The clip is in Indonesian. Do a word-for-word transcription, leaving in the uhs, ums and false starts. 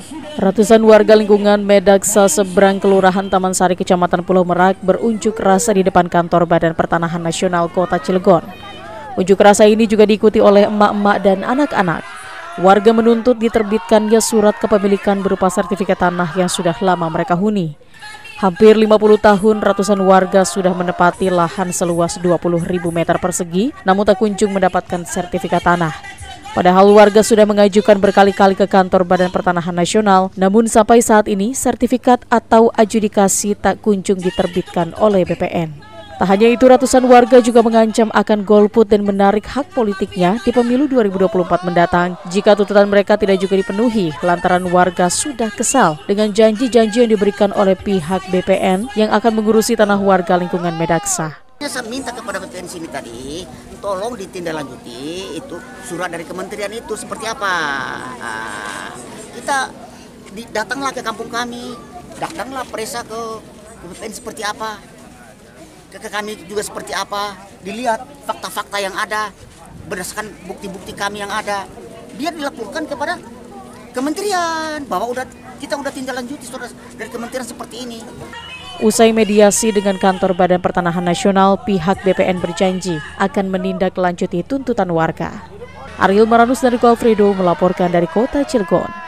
Ratusan warga lingkungan Medaksa seberang Kelurahan Taman Sari, Kecamatan Pulau Merak berunjuk rasa di depan kantor Badan Pertanahan Nasional Kota Cilegon. Unjuk rasa ini juga diikuti oleh emak-emak dan anak-anak. Warga menuntut diterbitkannya surat kepemilikan berupa sertifikat tanah yang sudah lama mereka huni. Hampir lima puluh tahun ratusan warga sudah menepati lahan seluas dua puluh ribu meter persegi, namun tak kunjung mendapatkan sertifikat tanah. Padahal warga sudah mengajukan berkali-kali ke kantor Badan Pertanahan Nasional, namun sampai saat ini sertifikat atau adjudikasi tak kunjung diterbitkan oleh B P N. Tak hanya itu, ratusan warga juga mengancam akan golput dan menarik hak politiknya di pemilu dua ribu dua puluh empat mendatang jika tuntutan mereka tidak juga dipenuhi lantaran warga sudah kesal dengan janji-janji yang diberikan oleh pihak B P N yang akan mengurusi tanah warga lingkungan Medaksa. Saya minta kepada B P N sini tadi, tolong ditindaklanjuti itu surat dari kementerian itu seperti apa. Nah, kita di, datanglah ke kampung kami, datanglah periksa ke, ke B P N seperti apa, ke, ke kami juga seperti apa, dilihat fakta-fakta yang ada, berdasarkan bukti-bukti kami yang ada, biar dilaporkan kepada kementerian bahwa udah kita udah tindaklanjuti surat dari kementerian seperti ini. Usai mediasi dengan kantor Badan Pertanahan Nasional, pihak B P N berjanji akan menindaklanjuti tuntutan warga. Ariel Maranus dari Alfredo melaporkan dari Kota Cilegon.